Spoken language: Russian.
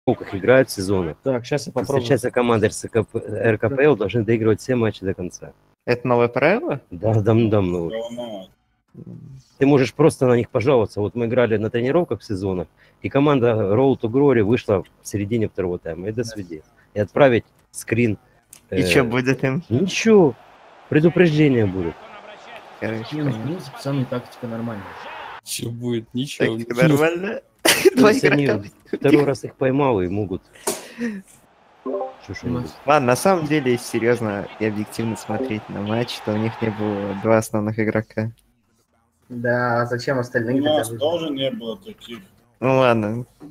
играют в сезонах. Так, сейчас я попробую. Встречаются команды РКПЛ, должны доигрывать все матчи до конца. Это новое правило? Да, давно. Ты можешь просто на них пожаловаться. Вот мы играли на тренировках в сезонах, и команда Road to Glory вышла в середине второго тайма. И до свидания. И отправить скрин. И что будет им? Ничего. Предупреждение будет. Короче, Не, ну, в принципе, самая тактика нормальная. Все будет, ничего. тактика нормально. То Два есть они игрока. второй раз их поймал и могут... Ладно, на самом деле, если серьезно и объективно смотреть на матч, то у них не было два основных игрока. Да, а зачем остальные? У нас тоже не было таких. Ну ладно,